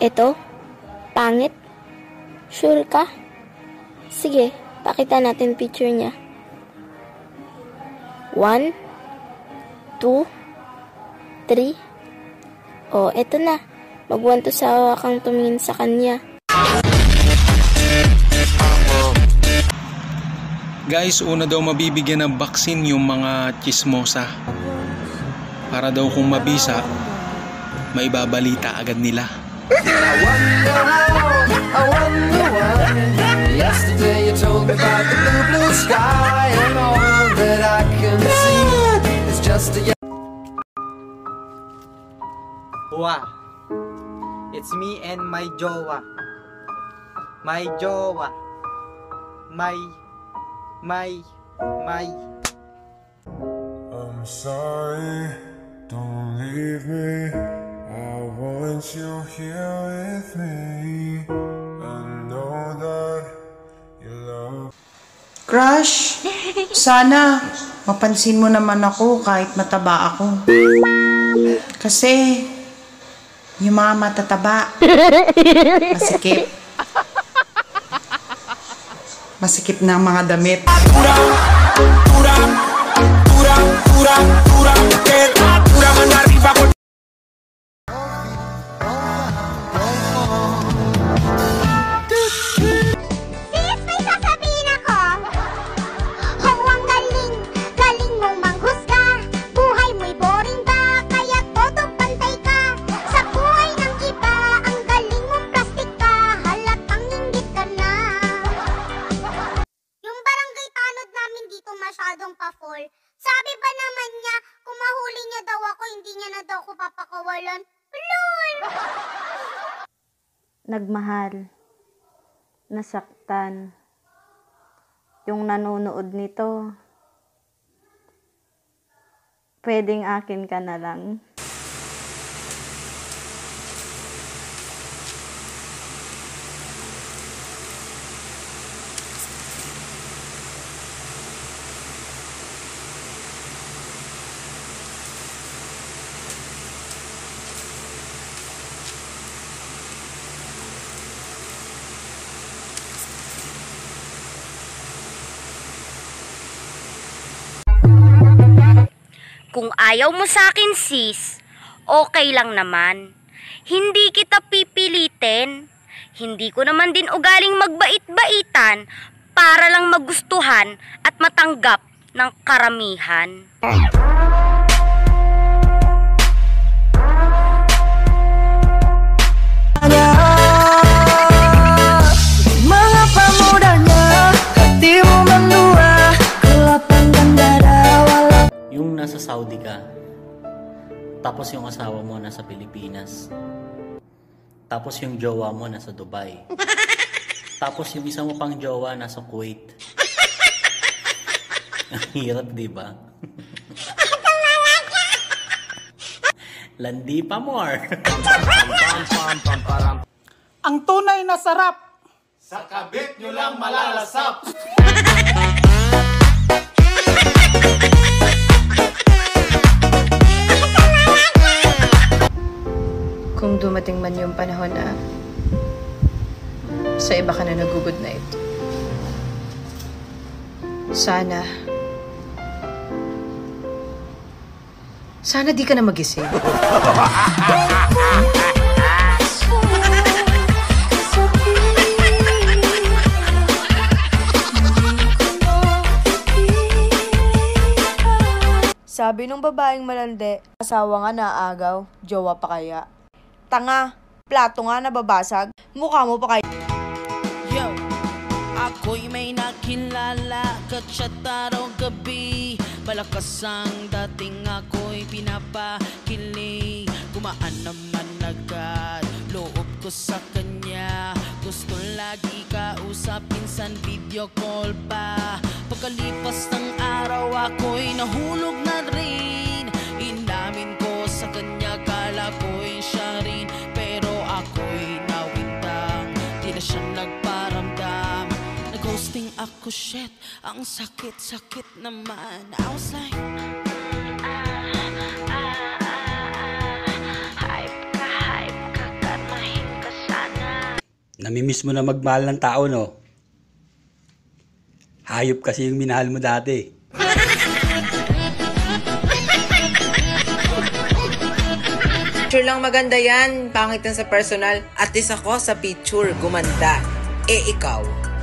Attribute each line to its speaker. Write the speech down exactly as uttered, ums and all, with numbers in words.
Speaker 1: Ito? Pangit? Sure ka? Sige, pakita natin picture niya. One, two, three. Oh, eto na. Magwan to sa kang tumingin sa kanya.
Speaker 2: Guys, una daw mabibigyan ng vaccine yung mga chismosa. Para daw kung mabisa, may babalita agad nila. Yesterday you told me about the blue, blue sky and all that I can see is just a...
Speaker 3: Wow, it's me and my jowa. My jowa. My, my, my.
Speaker 4: I'm sorry, don't leave me. I want you here with me. I know that you love.
Speaker 5: Crush, sana mapansin mo naman ako kahit mataba ako. Kasi yung mga matataba, masikip. Masikip na ang mga damit.
Speaker 6: Sabi ba naman niya, kung mahuli niya daw ako, hindi niya na daw ako papakawalan. Lord!
Speaker 1: Nagmahal. Nasaktan. Yung nanonood nito, pwedeng akin ka na lang.
Speaker 6: Kung ayaw mo sa akin, sis, okay lang naman. Hindi kita pipilitin. Hindi ko naman din ugaling magbait-baitan para lang magustuhan at matanggap ng karamihan.
Speaker 7: Mga pamudanya, hati mo mendua, kelapang gandara walau.
Speaker 8: Yung nasa Saudi ka, tapos yung asawa mo nasa Pilipinas, tapos yung jowa mo nasa Dubai, tapos yung isa mo pang jowa nasa Kuwait. Ang hirap, diba? Landi pa more.
Speaker 5: Ang tunay na sarap.
Speaker 4: Sa kabit nyo lang malalasap.
Speaker 5: Kung dumating man yung panahon na sa iba ka na nag-good night, sana sana di ka na magising.
Speaker 7: Sabi nung babaeng malandi, asawa nga naagaw, jowa pa kaya. Tanga, plato nga nababasag, mukha mo pa kaya.
Speaker 9: Yo, ako'y may nakilala, kachat araw gabi. Malakas ang dating, ako'y pinapakilig. Gumaan naman agad, loob ko sa kanya. Gusto lagi kausap, pinsan video call pa. Pagkalipas ng araw, ako'y nahulog na rin. Inamin ko sa kanya, kala ko'y siya rin. Pero ako'y nawintang, di na siya nagparamdam. Nag-ghosting ako, shit, ang sakit-sakit naman. I was like, hype ka, hype ka, kalmahin ka
Speaker 10: Namimiss mo na magmahal ng tao, no? Hayop kasi yung minahal mo dati.
Speaker 11: Picture lang maganda yan. Pangit yan sa personal. At least ako sa picture, gumanda. Eh ikaw?